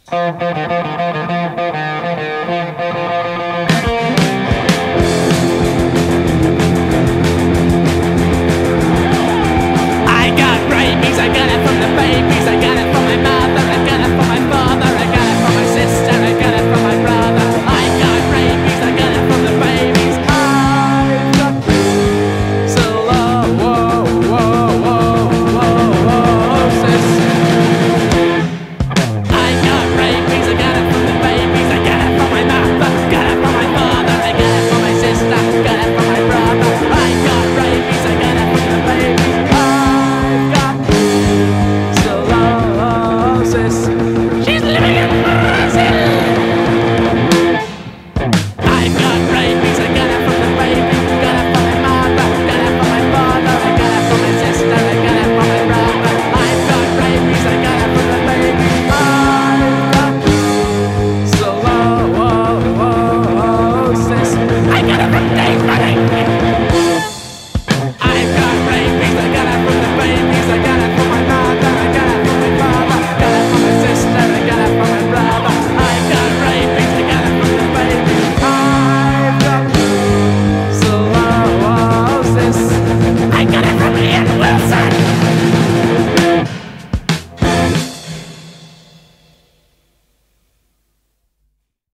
I got rabies, I got it from the babies, I got it from my mother, I got it from my father, I got it from my sister, I got it from my brother. I got rabies, I got it from the babies. I've got so low, whoa, whoa, whoa, whoa, whoa, sis. I got rabies, I got it from the babies, I got it from my mother, got it from my father, I got it from my sister, got it from my brother. I got rabies, I got it from the babies. I've got cirrhosis.